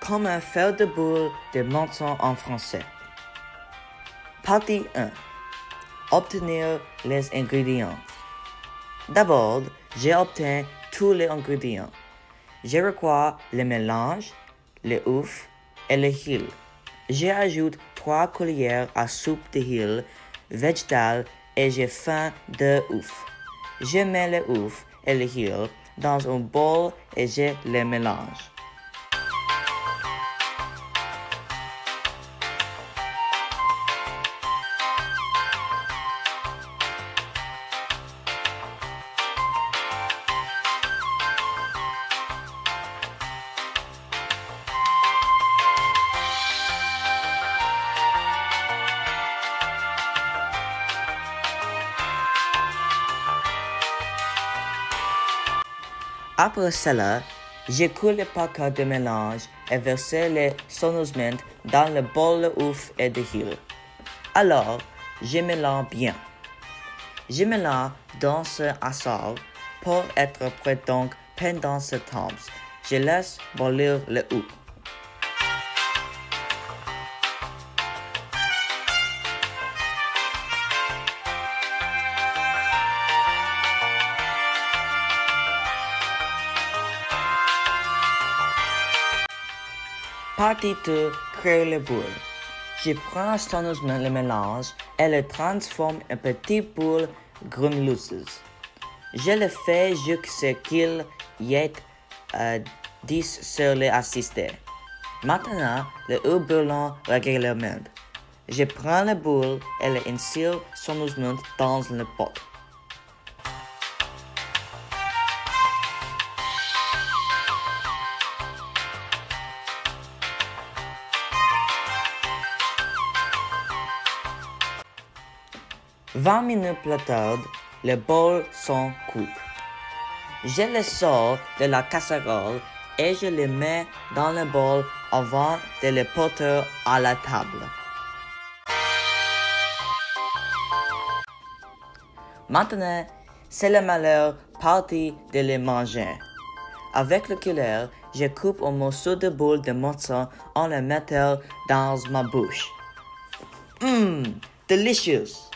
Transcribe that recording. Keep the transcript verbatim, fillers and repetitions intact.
Comment faire de boules de menton en français. Partie un. Obtenir les ingrédients. D'abord, j'ai obtenu tous les ingrédients. Je requiers le mélange, le œuf et le huile. J'ajoute trois cuillères à soupe de huile végétale et je fais deux œufs. Je mets le œuf et le huile dans un bol et je les mélange. Après cela, je coule le paquet de mélange et verse le soigneusement dans le bol de œuf et de huile. Alors, je mélange bien. Je mélange dans ce assort pour être prêt donc pendant ce temps. Je laisse bouillir le œuf. Partie deux. Créer les boules. Je prends soigneusement le mélange et le transforme en petites boules granuleuses. Je le fais jusqu'à ce qu'il y ait euh, dix sur les assistés. Maintenant, le œuf brûlant régulièrement. Je prends la boule et l'insère soigneusement dans le pot. vingt minutes plus tard, les bols sont cuits. Je les sors de la casserole et je les mets dans le bol avant de les porter à la table. Maintenant, c'est la meilleure partie de les manger. Avec le cuillère, je coupe un morceau de boule de menton en le mettant dans ma bouche. Mmm, delicious!